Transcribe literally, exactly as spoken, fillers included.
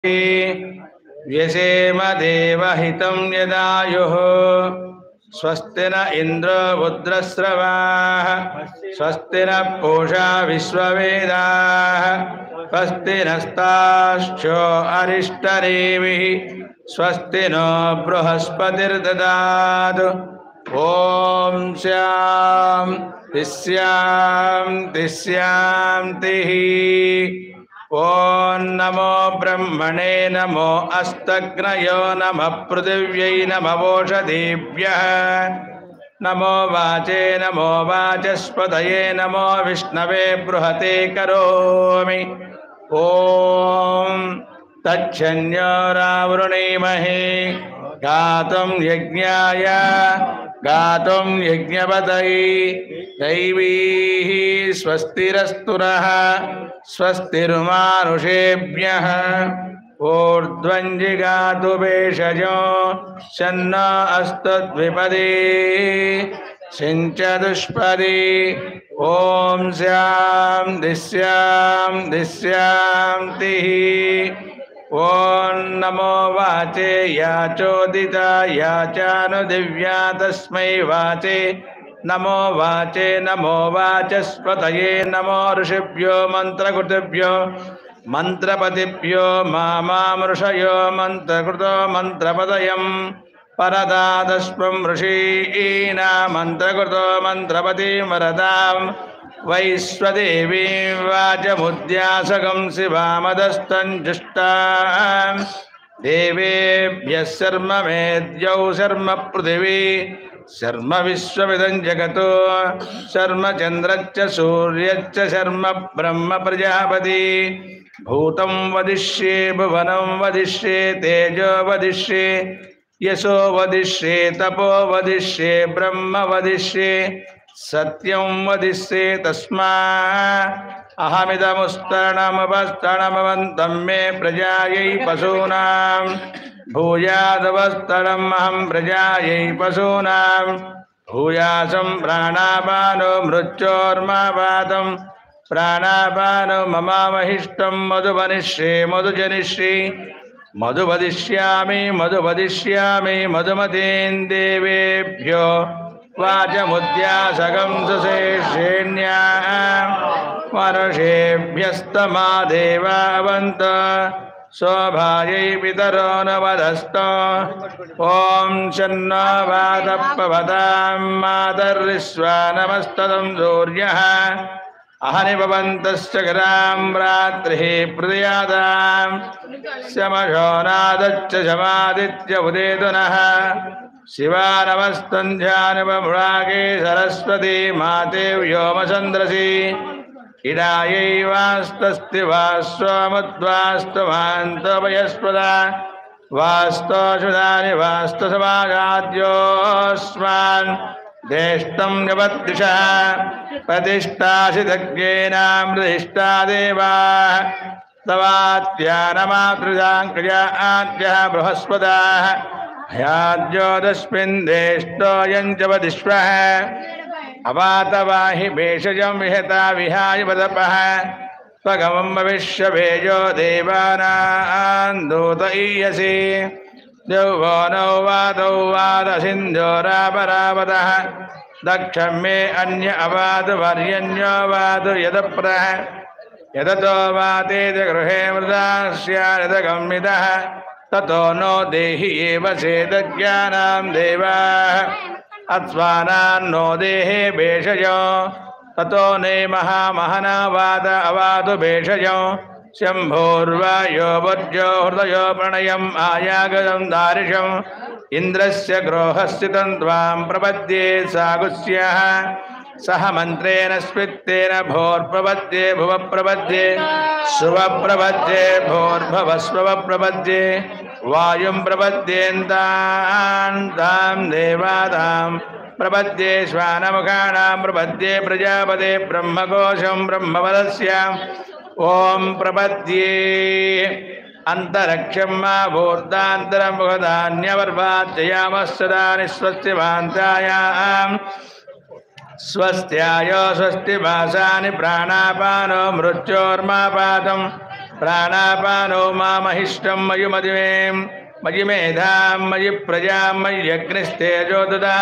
व्यसेम देवहितं यदायुः स्वस्ति न इन्द्रो रुद्रस्रवाः स्वस्ति न पूषा विश्ववेदाः स्वस्ति नस्ताश्चो अरिष्टनेमिः स्वस्ति नो बृहस्पतिर्ददातु। ॐ श्यां तिस्यां तिस्यांतिः। ॐ नमो ब्रह्मणे नमो अस्तग्नयो नमः पृथिव्यै नमवोषधीभ्यः नमो वाचे नमो वाचस्पतये नमो विष्णवे बृहते करोमि। ॐ तच्छन्यो रावृणीमहे गातुं यज्ञाय गातुं यज्ञपतये दैवीः स्वस्तिरस्तुरः स्वस्तिर्मानुषेभ्यः ऊर्ध्वञ्जिगातु भेषजो शन्नो अस्तद्विपदे सिञ्चदुष्पदे। ॐ स्यां दिस्यां दिस्यांतिः। ॐ नमो वाचे याचोदिता याचानुदिव्या तस्मै वाचे नमो वाचे नमो वाचस्पतये नमो ऋषिभ्यो मन्त्रकृतिभ्यो मन्त्रपतिभ्यो मामामृषयो मन्त्रकृतो मन्त्रपदयं परदादस्वं ऋषीणां मन्त्रकृतो मन्त्रपतिं वरदां वैश्वदेवीं वाचमुद्यासकं शिवामदस्तं जुष्टां देवेभ्यः शर्म मेद्यौ शर्म पृथिवी शर्म विश्वमिदं जगतो शर्म चन्द्रश्च सूर्यश्च शर्म ब्रह्म प्रजापति। भूतं वदिष्ये भुवनं वदिष्ये तेजो वदिष्ये यशो वदिष्ये तपो वदिष्ये ब्रह्म वदिष्ये सत्यं वदिष्ये तस्मात् अहमिदमुस्तरणमुपस्तरणमवन्तं मे प्रजायै पशूनां भूयादवस्तरम् अहं प्रजायै पशूनां भूयासं प्राणापानो मृत्योर्मापातं प्राणापानो ममावहिष्टं मधुवनिष्ये मधुजनिष्ये मधुवदिष्यामि मधुवदिष्यामि मधुमतीं देवेभ्यो वाचमुद्यासकं सुशेषेण्याः वर्षेभ्यस्तमा देवावन्त शोभायै पितरो न वदस्त। ॐ शन्नो वातपवतां मातर्विश्वा नमस्ततं सूर्यः अहनि भवन्तश्च करां रात्रिः प्रदयातां शमशो नादच्च शमादित्य उदेतुनः शिवा नमस्तन्ध्यानुपमुरागे सरस्वती माते व्योमचन्द्रसी इडायै वास्तस्ति वास्वमुद्वास्तु मान्तोपयस्पदा वास्तोषुधानि वास्तुसमागाद्योऽस्मान् देष्टं जपद्दिशः प्रतिष्ठासितज्ञेनामृधिष्ठा देवाः तवात्यानमातृजाङ्कृजा आद्यः बृहस्पताः ह्याद्योदस्मिन् देष्टोऽयं जपदिष्वः अवातवाहि भेषजं विहता विहाय पदपः त्वगमं भविष्यभेजो देवानां दूत ईयसि द्यौवो नौ वादौ वादसिन्धोरापरावतः दक्षं मे अन्य अवादु वर्यन्यो वादु यदप्रः यदतो वातेत गृहे मृदा स्यादगम्यतः ततो नो देहि एव चेदज्ञानां देवाः अत्वानान्नो देहे भेषजो ततो ने महामहना वाद अवादु भेषजो शम्भोर्वायो वर्जो हृदयो प्रणयम् आयागदं दारिशम् इन्द्रस्य ग्रोहस्थितं त्वां प्रपद्ये सागुस्यः सह मन्त्रेण स्वित्तेन भोर्प्रपद्ये भुवप्रपद्ये सुवप्रपद्ये भोर्भवस्वप्रपद्ये वायुं प्रपद्येन्तां तां देवादां प्रपद्ये श्वानमुखानां प्रपद्ये प्रजापते ब्रह्मकोशं ब्रह्मवदस्य ओं प्रपद्ये अंतरक्षं मा भूर्धान्तरमुखधान्यवर्भाच्चयामस्सदानि स्वस्तिभान्तायां स्वस्त्यायो स्वस्ति भासानि प्राणापानो मृत्योर्मापातं प्राणापानो मामहिष्टं मयि मदिमें मयि मेधां मयि प्रजां मय्यग्निस्तेजो ददातु